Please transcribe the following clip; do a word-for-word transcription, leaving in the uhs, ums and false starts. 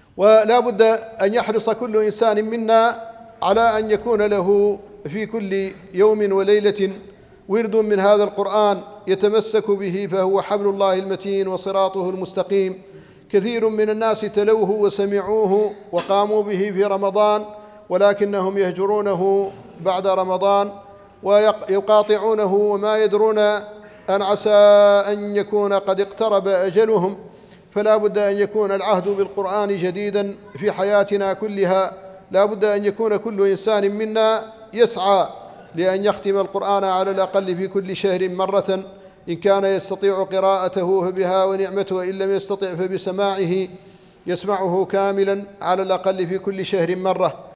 ولا بد أن يحرص كل إنسان منا على أن يكون له في كل يوم وليلة ورد من هذا القرآن يتمسك به، فهو حبل الله المتين وصراطه المستقيم. كثير من الناس تلوه وسمعوه وقاموا به في رمضان، ولكنهم يهجرونه بعد رمضان ويقاطعونه وما يدرون أن عسى أن يكون قد اقترب أجلهم. فلا بد أن يكون العهد بالقرآن جديدا في حياتنا كلها. لا بد أن يكون كل إنسان منا يسعى لأن يختم القرآن على الأقل في كل شهر مرة، إن كان يستطيع قراءته فبها ونعمته، وإن لم يستطع فبسماعه يسمعه كاملا على الأقل في كل شهر مرة.